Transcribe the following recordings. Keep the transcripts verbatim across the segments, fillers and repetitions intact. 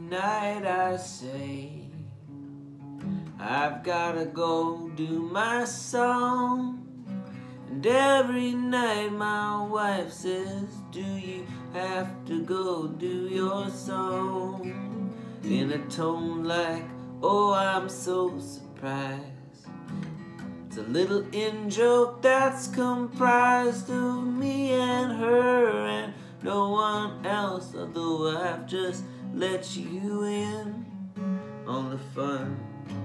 night I say I've gotta go do my song, and every night my wife says, do you have to go do your song? In a tone like, oh, I'm so surprised. It's a little in-joke that's comprised of me and her and no one else, although I've just let you in on the fun.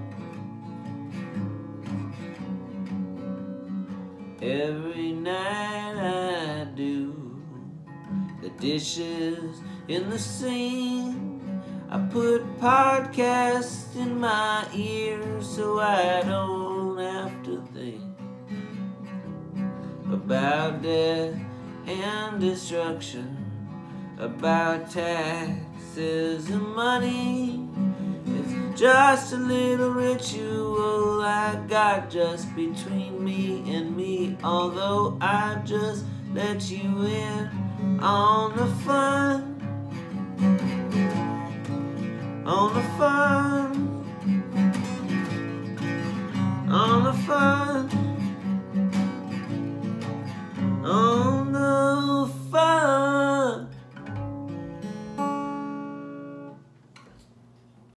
Every night I do the dishes in the sink. I put podcasts in my ears so I don't have to think about death and destruction, about taxes and money. It's just a little ritual I got just between me and me, although I just let you in on the fun.